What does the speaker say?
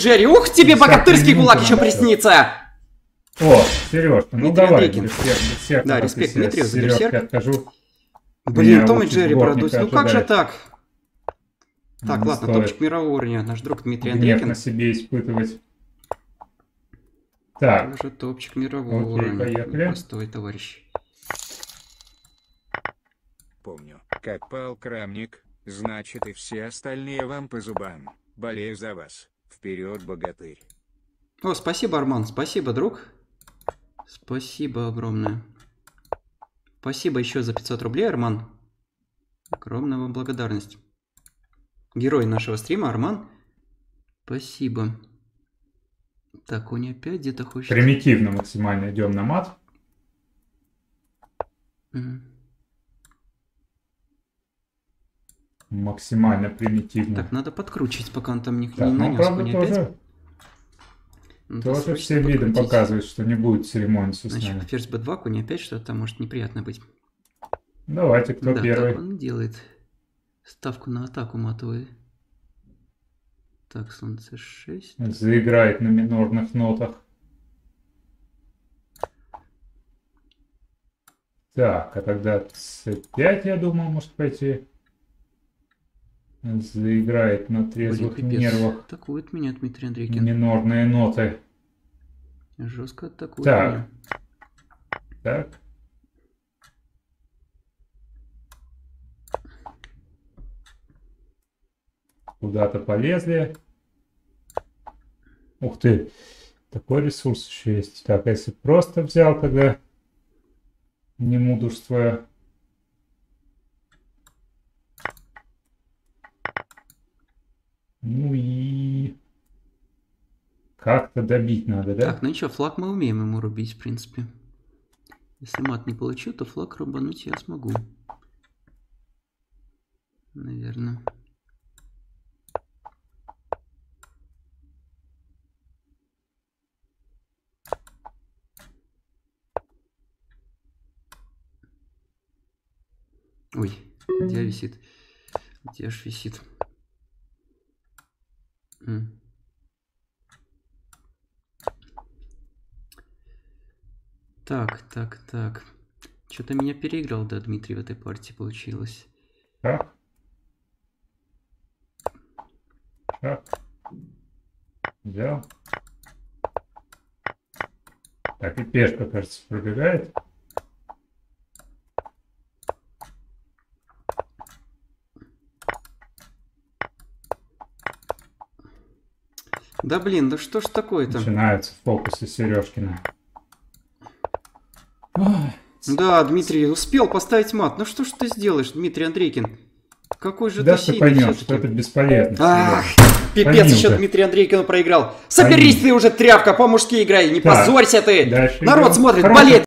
Джерри. Ух, тебе богатырский кулак еще приснится! О, Сережка, ну давай, берсерк. Да, респект Дмитрию за берсерк. Откажу. Блин, Том и Джерри продуть. Ну как же так? Так, ладно, топчик мирового уровня. Наш друг Дмитрий Андрейкин. Гнев на себе испытывать. Так. Уже топчик мирового уровня. Поехали. Постой, товарищ. Помню, как пал Крамник, значит и все остальные вам по зубам. Болею за вас. Вперед, богатырь. О, спасибо, Арман. Спасибо, друг. Спасибо огромное. Спасибо еще за 500 рублей, Арман. Огромная вам благодарность. Герой нашего стрима, Арман. Спасибо. Так, он опять где-то хочет... Примитивно максимально идем на мат. Максимально примитивно. Так, надо подкручивать, пока он там не нанес. Правда, тоже всем видом показывает, что не будет церемониться с нами. Значит, ферзь b2, конь опять что-то может неприятно быть. Давайте, кто первый? Так он делает ставку на атаку матовую. Так, слон c6. Заиграет на минорных нотах. Так, а тогда c5, я думаю, может пойти. Заиграет на трезвых нервах. Атакует меня Дмитрий Андрейкин. Минорные ноты. Жестко атакует так. меня. Так. Куда-то полезли. Ух ты. Такой ресурс еще есть. Так, а если просто взял, тогда не мудрствуя. Ну и как-то добить надо, да? Так, ну ничего, флаг мы умеем ему рубить, в принципе. Если мат не получу, то флаг рубануть я смогу. Наверное. Ой, где висит? Где ж висит? Так. Что-то меня переиграл, да, Дмитрий, в этой партии получилось. Так. Взял. Так, и пешка, кажется, пробегает. Да блин, да что ж такое-то? Начинаются фокусы Сережкина. Да, Дмитрий, успел поставить мат. Ну что ж ты сделаешь, Дмитрий Андрейкин? Какой же да ты сильный поймешь, все-таки. что это бесполезно. Ах, пипец, еще Дмитрий Андрейкину проиграл. Соберись ты уже, тряпка, по-мужски играй, не позорься ты. Народ смотрит, болеть.